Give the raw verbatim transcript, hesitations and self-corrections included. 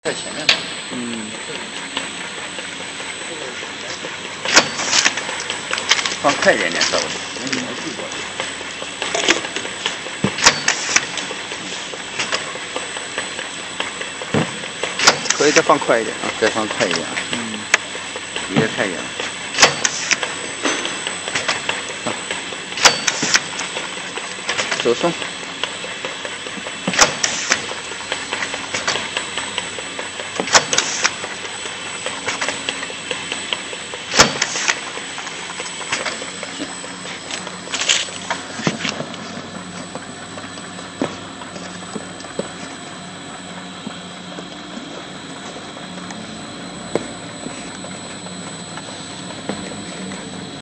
在前面吧。 嗯。放快一点点稍微。 能怎么去过？ 可以再放快一点啊，再放快一点。 嗯。 离得太远了。 手松。